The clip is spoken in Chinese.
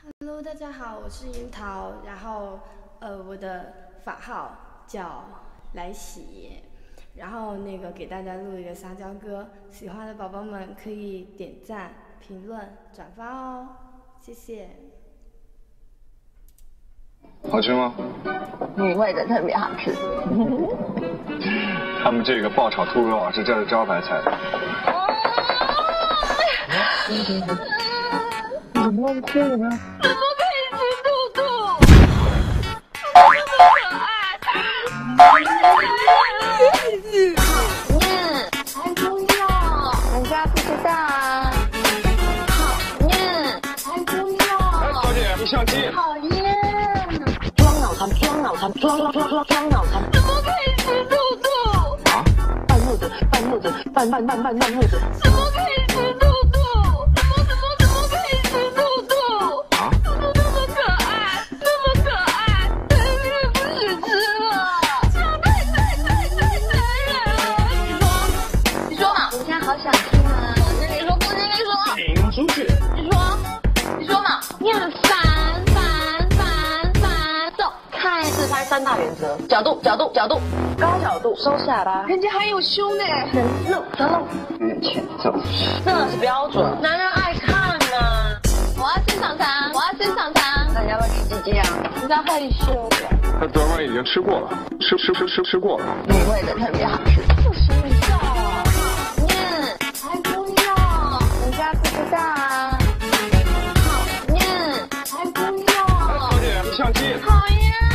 Hello， 大家好，我是樱桃，然后我的法号叫来喜，然后给大家录一个撒娇歌，喜欢的宝宝们可以点赞、评论、转发哦，谢谢。 好吃吗？ 卤味的特别好吃。 他们这个爆炒兔肉啊是这儿的招牌菜。你怎么哭了呢？ 怎么可以吃兔兔？这么可爱。讨厌，才不要，人家不知道啊。讨厌，才不要。 哎，小姐，你相机。 讨厌。装脑残，装脑残，装脑残。怎么可以吃兔兔？ 啊？ 半兔子，半兔子，半兔子。怎么可以吃兔兔？怎么可以吃兔兔？ 啊？ 兔兔那么可爱，那么可爱，但是不许吃了，这样太残忍了。你说嘛，我现在好想听啊。不是你说， 请出去。 你说嘛，你很烦，走，看自拍3大原则：角度，高角度，收下巴，人家还有胸呢，能露则露， 面前走。 这是标准，男人爱看呢。我要吃肠肠，那你要不要吃鸡鸡啊？人家害羞的， 他昨晚已经吃过了，吃过了。 卤味的特别好吃。就是你笑啊，讨厌，才不要，人家不知道啊。讨厌，才不要。 哎，小姐，你相机。 讨厌。